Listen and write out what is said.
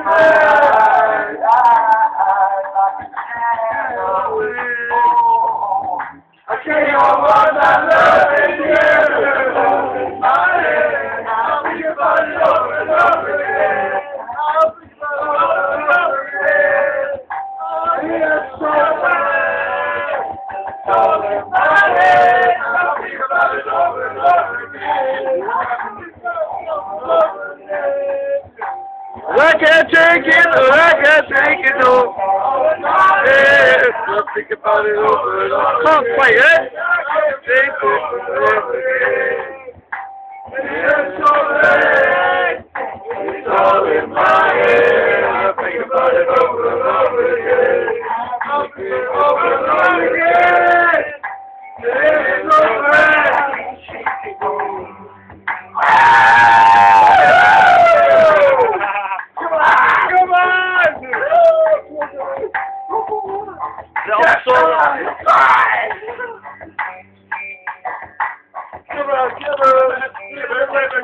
I can't help what I love in the air. My head, I'll think about it over and over again. I'll think about it over and over again. Oh, yes, so bad. It's all in my head. I'll think about it over and over again. I'll think about it over and over again. I can't take it, I can't take it, no. Yeah, I think about it over and over. Come on, play it. Take it over again. It's all in my head. I think about it over and over again. I'll think it over and over again. It's so bad. Come on! Yes, sir. Come on, give her.